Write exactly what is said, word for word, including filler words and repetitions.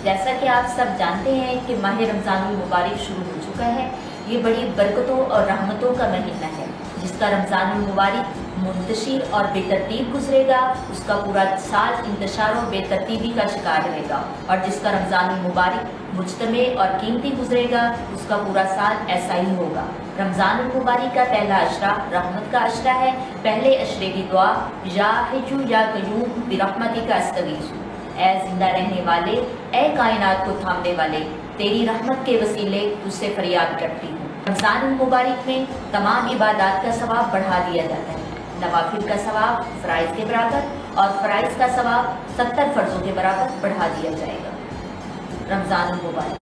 जैसा कि आप सब जानते हैं कि माह रमज़ानुल मुबारक शुरू हो चुका है। ये बड़ी बरकतों और रहमतों का महीना है। जिसका रमज़ानुल मुबारक मुंतशिर और बेतरतीब गुजरेगा, उसका पूरा साल इंतशार और बेतरतीबी का शिकार रहेगा। और जिसका रमज़ानुल मुबारक मुज्तमे और कीमती गुजरेगा, उसका पूरा साल ऐसा ही होगा। रमज़ानुल मुबारक का पहला अशरा रहमत का अशरा है। पहले अशरे की दुआ, या हिजू या कयूम बिरहमतिका अस्तगीसु, ऐ जिंदा रहने वाले, ऐ कायनात को थामने वाले, तेरी रहमत के वसीले तुझसे फरियाद करती हूँ। रमज़ानुल मुबारक में तमाम इबादत का सवाब बढ़ा दिया जाता है। नवाफिल का सवाब फ़राइज़ के बराबर और फ़राइज़ का सवाब सत्तर फ़र्ज़ों के बराबर बढ़ा दिया जाएगा। रमज़ानुल मुबारक।